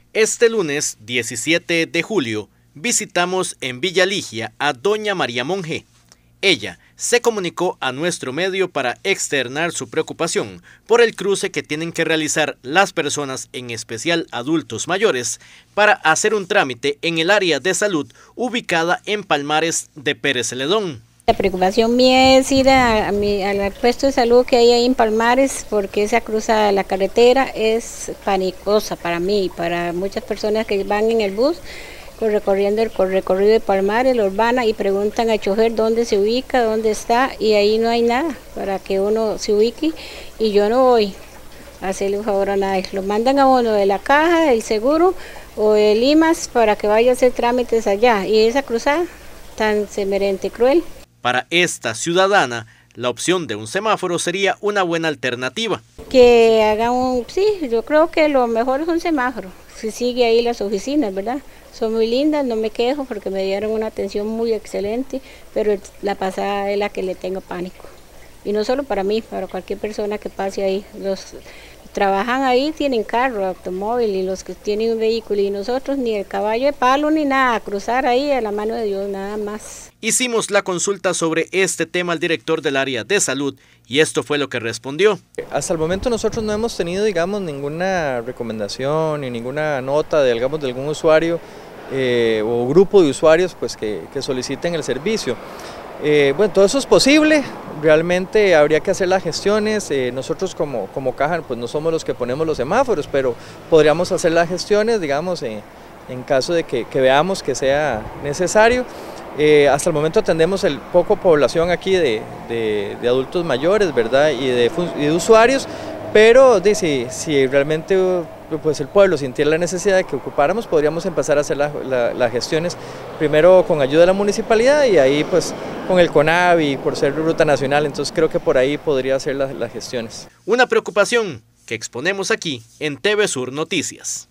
Este lunes 17 de julio visitamos en Villa Ligia a doña María Monge. Ella se comunicó a nuestro medio para externar su preocupación por el cruce que tienen que realizar las personas, en especial adultos mayores, para hacer un trámite en el área de salud ubicada en Palmares de Pérez Celedón. La preocupación mía es ir al puesto de salud que hay ahí en Palmares, porque esa cruzada de la carretera es panicosa para mí y para muchas personas que van en el bus recorriendo el recorrido de Palmares, la urbana, y preguntan al chofer dónde se ubica, dónde está, y ahí no hay nada para que uno se ubique, y yo no voy a hacerle un favor a nadie. Lo mandan a uno de la caja, del seguro o del IMAS para que vaya a hacer trámites allá, y esa cruzada tan semerente y cruel. Para esta ciudadana, la opción de un semáforo sería una buena alternativa. Que hagan sí, yo creo que lo mejor es un semáforo. Si sigue ahí las oficinas, ¿verdad? Son muy lindas, no me quejo porque me dieron una atención muy excelente, pero la pasada es la que le tengo pánico. Y no solo para mí, para cualquier persona que pase ahí. Los trabajan ahí, tienen carro, automóvil, y los que tienen un vehículo, y nosotros ni el caballo de palo ni nada, cruzar ahí a la mano de Dios, nada más. Hicimos la consulta sobre este tema al director del área de salud y esto fue lo que respondió. Hasta el momento nosotros no hemos tenido, digamos, ninguna recomendación ni ninguna nota de, digamos, de algún usuario o grupo de usuarios pues, que soliciten el servicio. Bueno, todo eso es posible, realmente habría que hacer las gestiones, nosotros como caja pues no somos los que ponemos los semáforos, pero podríamos hacer las gestiones, digamos, en caso de que veamos que sea necesario. Hasta el momento atendemos el poco población aquí de adultos mayores, ¿verdad? y de usuarios, pero si realmente pues el pueblo sintiera la necesidad de que ocupáramos, podríamos empezar a hacer las gestiones, primero con ayuda de la municipalidad y ahí pues con el CONAVI, por ser ruta nacional, entonces creo que por ahí podría hacer las gestiones. Una preocupación que exponemos aquí en TV Sur Noticias.